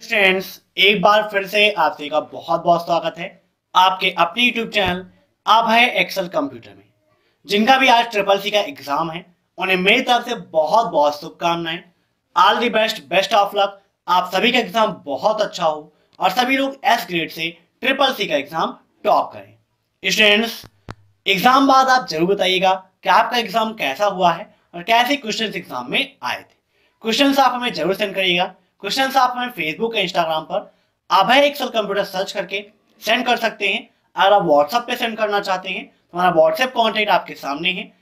Friends, एक बार फिर से आप सभी का बहुत बहुत स्वागत है आपके अपने यूट्यूब चैनल आप है एक्सेल कंप्यूटर में। जिनका भी आज ट्रिपल सी का एग्जाम है उन्हें मेरी तरफ से बहुत बहुत शुभकामनाएं। All the best, best of luck. आप सभी का एग्जाम बहुत अच्छा हो और सभी लोग एस ग्रेड से ट्रिपल सी का एग्जाम टॉप करें। स्टूडेंट्स, एग्जाम बाद आप जरूर बताइएगा कि आपका एग्जाम कैसा हुआ है और कैसे क्वेश्चन एग्जाम में आए थे। क्वेश्चंस आप हमें जरूर सेंड करिएगा। क्वेश्चंस आप हमें फेसबुक या इंस्टाग्राम पर अभय एक्सेल कंप्यूटर सर्च करके सेंड कर सकते हैं। अगर आप व्हाट्सएप पे सेंड करना चाहते हैं तो हमारा व्हाट्सएप कॉन्टैक्ट आपके सामने है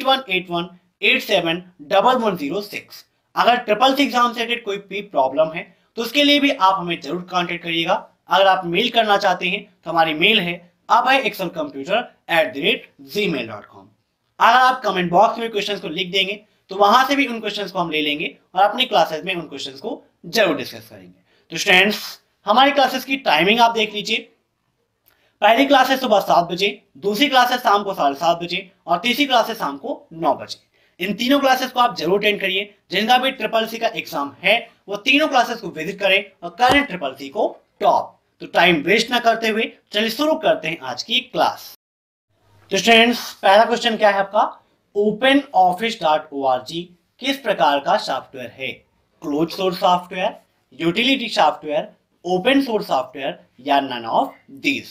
8181871106। अगर ट्रिपल सी एग्जाम से रिलेटेड कोई भी प्रॉब्लम है तो उसके लिए भी आप हमें जरूर कॉन्टेक्ट करिएगा। अगर आप मेल करना चाहते हैं तो हमारी मेल है abhayexcelcomputer@gmail.com। अगर आप कमेंट बॉक्स में क्वेश्चंस को लिख देंगे तो वहां से भी उन क्वेश्चंस को हम ले लेंगे और अपनी क्लासेस में उन क्वेश्चंस को जरूर डिस्कस करेंगे। तो स्टूडेंट्स, हमारी क्लासेस की टाइमिंग आप देख लीजिए। पहली क्लासेस सुबह 7 बजे, दूसरी क्लासेस शाम को 7:30 बजे और तीसरी क्लासेस शाम को 9 बजे। इन तीनों क्लासेस को आप जरूर अटेंड करिए। जिनका भी ट्रिपल सी का एग्जाम है वो तीनों क्लासेस को विजिट करें और करें ट्रिपल सी को टॉप। तो टाइम वेस्ट ना करते हुए चलिए शुरू करते हैं आज की क्लास। तो स्टूडेंट्स, पहला क्वेश्चन क्या है आपका, OpenOffice.org किस प्रकार का सॉफ्टवेयर है? Close source software, utility software, open source software या नन ऑफ दीज?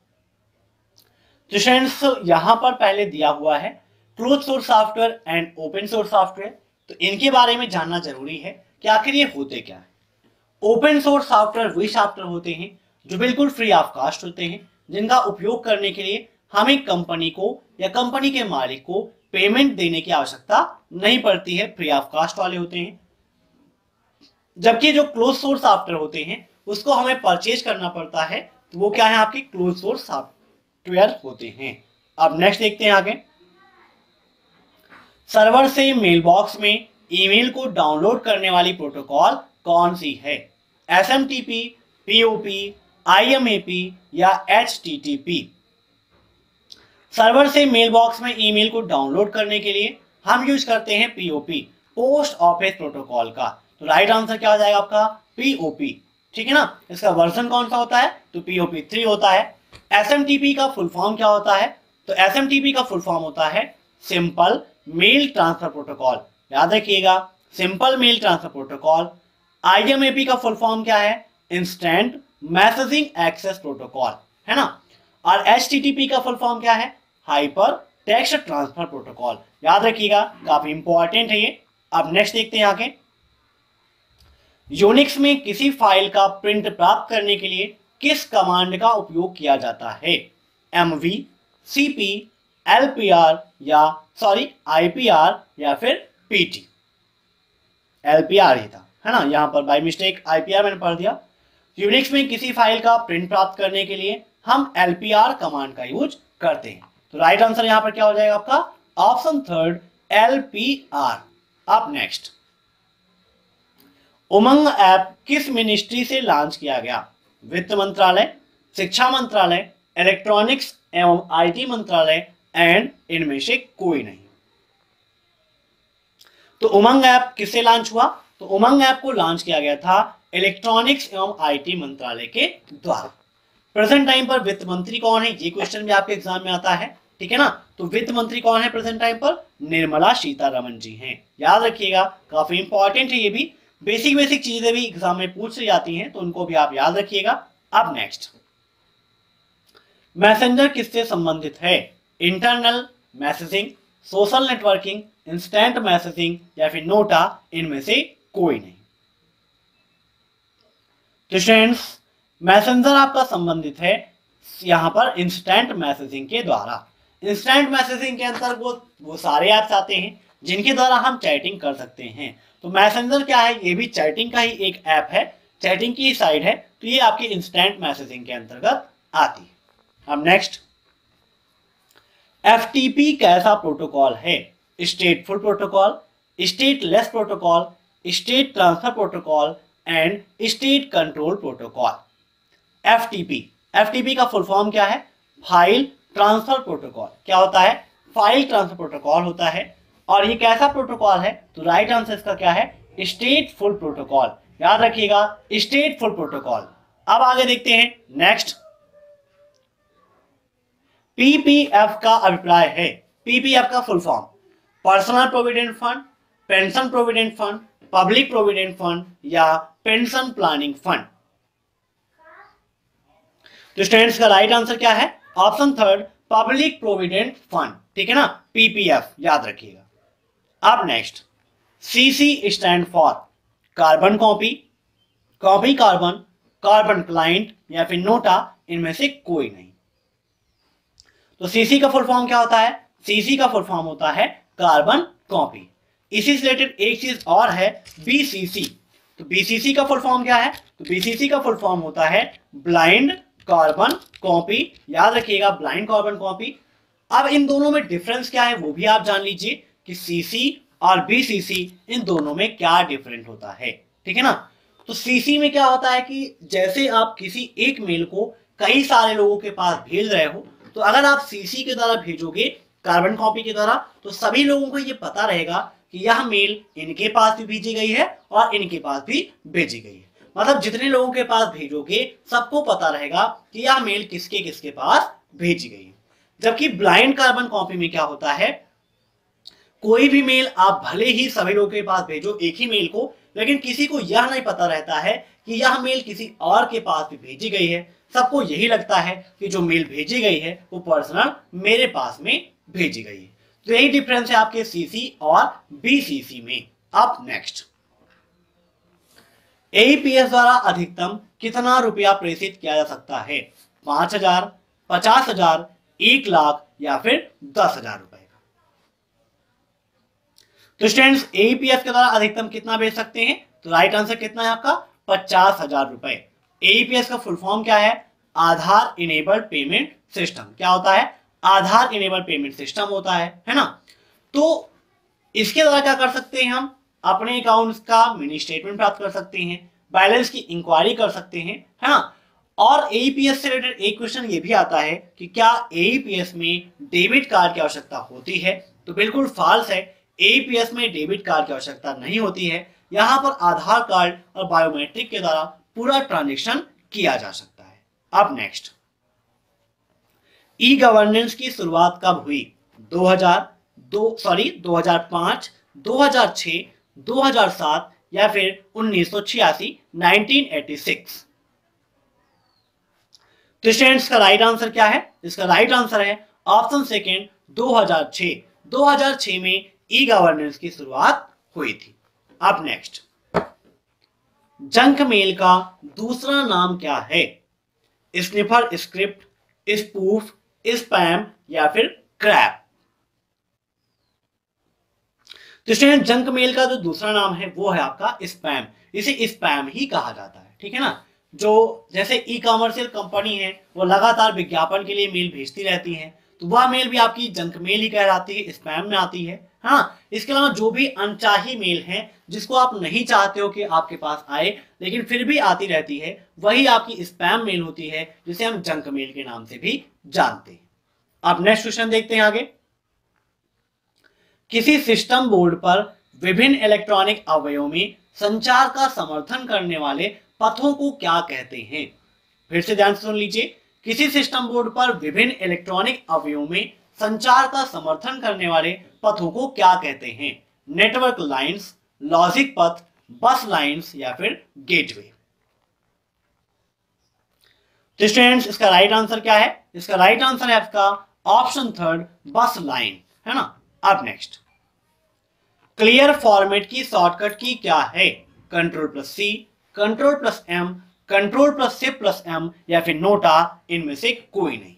तो स्टूडेंट्स, यहां पर पहले दिया हुआ है close source software and open source software. तो इनके बारे में जानना जरूरी है कि आखिर ये होते क्या है। ओपन सोर्स सॉफ्टवेयर वही सॉफ्टवेयर होते हैं जो बिल्कुल फ्री ऑफ कॉस्ट होते हैं, जिनका उपयोग करने के लिए हमें कंपनी को या कंपनी के मालिक को पेमेंट देने की आवश्यकता नहीं पड़ती है, फ्री ऑफ कॉस्ट वाले होते हैं। जबकि जो क्लोज सोर्स सॉफ्टवेयर होते हैं उसको हमें परचेज करना पड़ता है, तो वो क्या है, आपके क्लोज सोर्स सॉफ्टवेयर होते हैं। अब नेक्स्ट देखते हैं आगे। सर्वर से मेलबॉक्स में ईमेल को डाउनलोड करने वाली प्रोटोकॉल कौन सी है? SMTP, POP, IMAP या HTTP? सर्वर से मेल बॉक्स में ईमेल को डाउनलोड करने के लिए हम यूज करते हैं POP, पोस्ट ऑफिस प्रोटोकॉल का। तो राइट आंसर क्या हो जाएगा आपका? POP। ठीक है ना। इसका वर्जन कौन सा होता है? तो POP 3 होता है। SMTP का फुल फॉर्म क्या होता है? तो SMTP का फुल फॉर्म होता है सिंपल मेल ट्रांसफर प्रोटोकॉल। याद रखिएगा, simple mail transfer protocol. IMAP का फुल फॉर्म क्या है? इंस्टेंट मैसेजिंग एक्सेस प्रोटोकॉल, है ना। और HTTP का फुल फॉर्म क्या है? Hyper text transfer protocol. याद रखिएगा, काफी इंपॉर्टेंट है ये। अब नेक्स्ट देखते हैं आगे। यूनिक्स में किसी फाइल का प्रिंट प्राप्त करने के लिए किस कमांड का उपयोग किया जाता है? MV, CP, LPR या IPR या फिर PT? LPR ही था, है ना। यहां पर बाय मिस्टेक IPR मैंने पढ़ दिया। यूनिक्स में किसी फाइल का प्रिंट प्राप्त करने के लिए हम LPR कमांड का यूज करते हैं। तो राइट आंसर यहां पर क्या हो जाएगा आपका? Option third, LPR। अब नेक्स्ट, उमंग ऐप किस मिनिस्ट्री से लॉन्च किया गया? वित्त मंत्रालय, शिक्षा मंत्रालय, इलेक्ट्रॉनिक्स एवं IT मंत्रालय एंड इनमें से कोई नहीं। तो उमंग ऐप किससे लॉन्च हुआ? तो उमंग ऐप को लॉन्च किया गया था इलेक्ट्रॉनिक्स एवं IT मंत्रालय के द्वारा। प्रेजेंट टाइम पर वित्त मंत्री कौन है? ये क्वेश्चन भी आपके एग्जाम में आता है, ठीक है ना। तो वित्त मंत्री कौन है प्रेजेंट टाइम पर? निर्मला सीतारमण जी हैं। याद रखिएगा, काफी इंपॉर्टेंट है ये भी। बेसिक चीजें भी एग्जाम में पूछ ली जाती हैं, तो उनको भी आप याद रखिएगा। अब नेक्स्ट, मैसेंजर किससे संबंधित है? Internal messaging, social networking, instant messaging या फिर नोटा? इनमें से कोई नहीं। तो स्टूडेंट्स, मैसेंजर आपका संबंधित है यहां पर इंस्टेंट मैसेजिंग के द्वारा। इंस्टेंट मैसेजिंग के अंदर वो सारे ऐप्स आते हैं जिनके द्वारा हम चैटिंग कर सकते हैं। तो मैसेंजर क्या है? ये भी चैटिंग का ही एक ऐप है, चैटिंग की साइड है। तो ये आपके इंस्टेंट मैसेजिंग के अंतर्गत आती है। अब नेक्स्ट, FTP कैसा प्रोटोकॉल है? Stateful protocol, stateless protocol, state transfer protocol and state control protocol. FTP का फुल फॉर्म क्या है? File transfer protocol. क्या होता है? फाइल ट्रांसफर प्रोटोकॉल होता है। और ये कैसा प्रोटोकॉल है? तो राइट आंसर इसका क्या है? Stateful protocol. याद रखिएगा स्टेटफुल प्रोटोकॉल। अब आगे देखते हैं नेक्स्ट। पीपीएफ का अभिप्राय है। पीपीएफ का full form personal provident fund, pension provident fund, public provident fund या पेंशन प्लानिंग फंड। तो स्टूडेंट्स का राइट आंसर क्या है? Option third public provident fund, ठीक है ना, पीपीएफ याद रखिएगा। अब next, CC stand for carbon copy, copy carbon, carbon client या फिर नोटा, इनमें से कोई नहीं। तो सीसी का फुल फॉर्म क्या होता है? सीसी का फुल फॉर्म होता है कार्बन कॉपी। इसी से रिलेटेड एक चीज और है बीसीसी। तो बीसीसी का फुल फॉर्म क्या है? तो बीसीसी का फुल फॉर्म होता है ब्लाइंड कार्बन कॉपी, याद रखिएगा ब्लाइंड कार्बन कॉपी। अब इन दोनों में डिफरेंस क्या है वो भी आप जान लीजिए कि सीसी और बीसीसी इन दोनों में क्या डिफरेंट होता है, ठीक है ना। तो सीसी में क्या होता है कि जैसे आप किसी एक मेल को कई सारे लोगों के पास भेज रहे हो, तो अगर आप सीसी के द्वारा भेजोगे कार्बन कॉपी के द्वारा, तो सभी लोगों को ये पता रहेगा कि यह मेल इनके पास भी भेजी गई है और इनके पास भी भेजी गई है। मतलब जितने लोगों के पास भेजोगे सबको पता रहेगा कि यह मेल किसके किसके पास भेजी गई है। जबकि ब्लाइंड कार्बन कॉपी में क्या होता है, कोई भी मेल आप भले ही सभी लोगों के पास भेजो एक ही मेल को, लेकिन किसी को यह नहीं पता रहता है कि यह मेल किसी और के पास भी भेजी गई है। सबको यही लगता है कि जो मेल भेजी गई है वो पर्सनल मेरे पास में भेजी गई है। तो यही डिफरेंस है आपके सीसी और बीसीसी में। अब नेक्स्ट, एईपीएस द्वारा अधिकतम कितना रुपया प्रेषित किया जा सकता है? 5,000, 50,000, 1 लाख या फिर 10,000 रुपए का। तो स्टूडेंट्स एईपीएस के द्वारा अधिकतम कितना भेज सकते हैं? तो राइट आंसर कितना है आपका? 50,000 रुपए। एईपीएस का फुल फॉर्म क्या है? Aadhaar enabled payment system. क्या होता है? आधार इनेबल्ड पेमेंट सिस्टम होता है ना। तो इसके द्वारा क्या कर सकते हैं, हम अपने अकाउंट्स का मिनी स्टेटमेंट प्राप्त कर सकते हैं, बैलेंस की इंक्वायरी कर सकते हैं, है ना। और एईपीएस से रिलेटेड एक क्वेश्चन ये भी आता है कि क्या एईपीएस में डेबिट कार्ड की आवश्यकता होती है? तो बिल्कुल फॉल्स है, एईपीएस में डेबिट कार्ड की आवश्यकता नहीं होती है। यहां पर आधार कार्ड और बायोमेट्रिक के द्वारा पूरा ट्रांजेक्शन किया जा सकता है। अब नेक्स्ट, ई गवर्नेंस की शुरुआत कब हुई? 2005, 2006, 2007 या फिर 1986, 1986। तो स्टूडेंट्स का राइट आंसर क्या है? इसका राइट आंसर है ऑप्शन सेकेंड 2006। 2006 में ई गवर्नेंस की शुरुआत हुई थी। अब नेक्स्ट, जंक मेल का दूसरा नाम क्या है? स्निफर स्क्रिप्ट, स्पूफ, स्पैम या फिर क्रैप। तो स्टूडेंट जंक मेल का जो दूसरा नाम है वो है आपका स्पैम। इसे स्पैम ही कहा जाता है, ठीक है ना। जो जैसे ई कॉमर्शियल कंपनी है वो लगातार विज्ञापन के लिए मेल भेजती रहती है, तो वह मेल भी आपकी जंक मेल ही कहलाती है, स्पैम में आती है। हाँ, इसके अलावा जो भी अनचाही मेल है जिसको आप नहीं चाहते हो कि आपके पास आए लेकिन फिर भी आती रहती है, वही आपकी स्पैम मेल होती है, जिसे हम जंक मेल के नाम से भी जानते हैं। अब नेक्स्ट क्वेश्चन देखते हैं आगे। किसी सिस्टम बोर्ड पर विभिन्न इलेक्ट्रॉनिक अवयवों में संचार का समर्थन करने वाले पथों को क्या कहते हैं? फिर से ध्यान से सुन लीजिए। किसी सिस्टम बोर्ड पर विभिन्न इलेक्ट्रॉनिक अवयवों में संचार का समर्थन करने वाले पथों को क्या कहते हैं? नेटवर्क लाइंस, लॉजिक पथ, बस लाइंस या फिर गेटवे। तो स्टूडेंट्स इसका राइट आंसर क्या है? इसका राइट आंसर है आपका ऑप्शन थर्ड बस लाइन, है ना। अब नेक्स्ट, क्लियर फॉर्मेट की शॉर्टकट की क्या है? Ctrl+C, Ctrl+M, Ctrl+Shift+M या फिर नोटा, इनमें से कोई नहीं।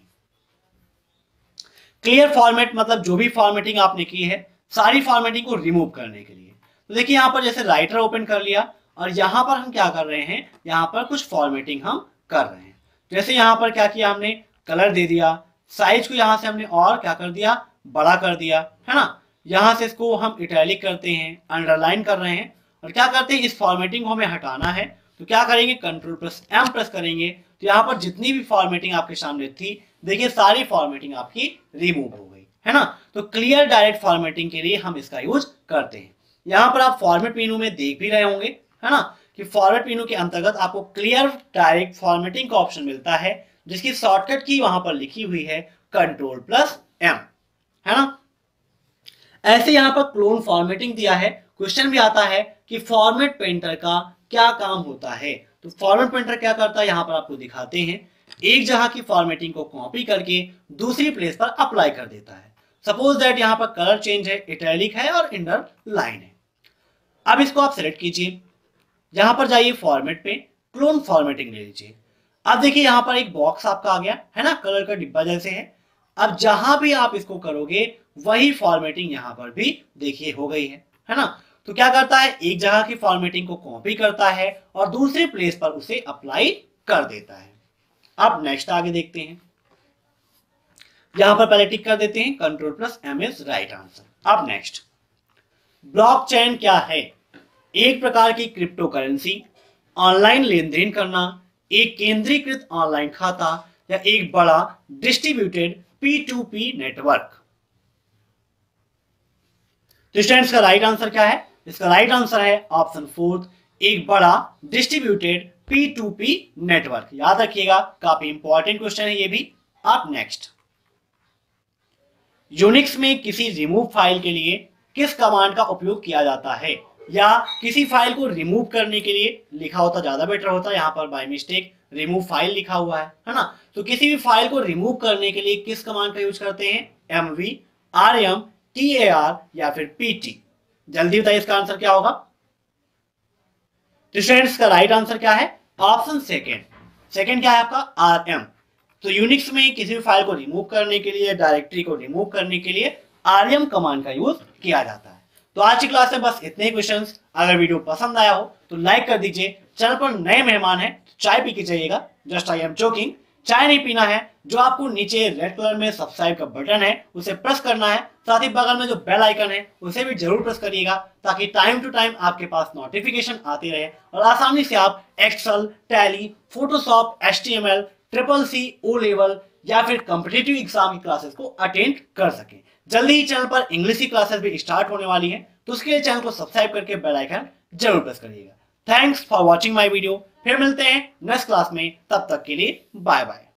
क्लियर फॉर्मेट मतलब जो भी फॉर्मेटिंग आपने की है सारी फॉर्मेटिंग को रिमूव करने के लिए। तो देखिए यहां पर जैसे राइटर ओपन कर लिया और यहां पर हम क्या कर रहे हैं, यहां पर कुछ फॉर्मेटिंग हम कर रहे हैं। जैसे यहां पर क्या किया हमने, कलर दे दिया, साइज को यहां से हमने और क्या कर दिया, बड़ा कर दिया, है ना। यहां से इसको हम इटैलिक करते हैं, अंडरलाइन कर रहे हैं और क्या करते हैं, इस फॉर्मेटिंग को हमें हटाना है तो क्या करेंगे, Ctrl+M प्रेस करेंगे तो यहाँ पर जितनी भी फॉर्मेटिंग आपके सामने थी देखिए सारी फॉर्मेटिंग आपकी रिमूव हो गई, है ना। तो क्लियर डायरेक्ट फॉर्मेटिंग के लिए हम इसका यूज करते हैं। यहाँ पर आप फॉर्मेट मेनू में देख भी रहे होंगे, है ना, कि फॉर्मेट मेनू के अंतर्गत आपको क्लियर डायरेक्ट फॉर्मेटिंग का ऑप्शन मिलता है, जिसकी शॉर्टकट की वहां पर लिखी हुई है Ctrl+M, है ना। ऐसे यहां पर क्लोन फॉर्मेटिंग दिया है। क्वेश्चन भी आता है कि फॉर्मेट पेंटर का क्या काम होता है। तो फॉर्मेट पेंटर क्या करता है यहां पर आपको दिखाते हैं। एक जगह की फॉर्मेटिंग को कॉपी करके दूसरी प्लेस पर अप्लाई कर देता है। सपोज दैट यहां पर कलर चेंज है, इटैलिक है और अंडर लाइन है। अब इसको आप सिलेक्ट कीजिए, यहां पर जाइए फॉर्मेट पे, क्लोन फॉर्मेटिंग ले लीजिए। अब देखिए यहां पर एक बॉक्स आपका आ गया है ना, कलर का डिब्बा जैसे है। अब जहां भी आप इसको करोगे वही फॉर्मेटिंग यहां पर भी देखिए हो गई है ना। तो क्या करता है, एक जगह की फॉर्मेटिंग को कॉपी करता है और दूसरे प्लेस पर उसे अप्लाई कर देता है। अब नेक्स्ट आगे देखते हैं। यहां पर पहले टिक कर देते हैं, Ctrl+M इज राइट आंसर। अब नेक्स्ट, ब्लॉकचेन क्या है? एक प्रकार की क्रिप्टो करेंसी, ऑनलाइन लेन देन करना, एक केंद्रीकृत ऑनलाइन खाता या एक बड़ा डिस्ट्रीब्यूटेड P2P नेटवर्क। तो स्टूडेंट्स का राइट आंसर क्या है? इसका राइट आंसर है ऑप्शन 4, एक बड़ा डिस्ट्रीब्यूटेड P2P नेटवर्क। याद रखिएगा, काफी इंपॉर्टेंट क्वेश्चन है ये भी। अब नेक्स्ट, यूनिक्स में किसी रिमूव फाइल के लिए किस कमांड का उपयोग किया जाता है? या किसी फाइल को रिमूव करने के लिए लिखा होता ज्यादा बेटर होता, यहाँ पर बाय मिस्टेक रिमूव फाइल लिखा हुआ है ना। तो किसी भी फाइल को रिमूव करने के लिए किस कमांड का यूज करते हैं? MV, RM, TAR या फिर PT? जल्दी बताइए इसका आंसर क्या होगा। तो स्टूडेंट्स का राइट आंसर क्या है? ऑप्शन सेकंड क्या है आपका? RM। तो यूनिक्स में किसी भी फाइल को रिमूव करने के लिए, डायरेक्टरी को रिमूव करने के लिए RM कमांड का यूज किया जाता है। तो आज की क्लास में बस इतने ही क्वेश्चंस। अगर वीडियो पसंद आया हो तो लाइक कर दीजिए। चैनल पर नए मेहमान हैं तो चाय पी के जाइएगा, जस्ट आई एम जोकिंग। चाय नहीं पीना है। जो आपको नीचे रेड कलर में सब्सक्राइब का बटन है उसे प्रेस करना है, साथ ही बगल में जो बेल आइकन है उसे भी जरूर प्रेस करिएगा, ताकि टाइम टू टाइम आपके पास नोटिफिकेशन आती रहे और आसानी से आप Excel, Tally, Photoshop, HTML, CCC, O level या फिर कॉम्पिटिटिव एग्जाम की क्लासेस को अटेंड कर सकें। जल्दी ही चैनल पर इंग्लिश की क्लासेस भी स्टार्ट होने वाली है, तो उसके लिए चैनल को सब्सक्राइब करके बेल आइकन जरूर प्रेस करिएगा। Thanks for watching my video. फिर मिलते हैं नेक्स्ट क्लास में, तब तक के लिए बाय बाय।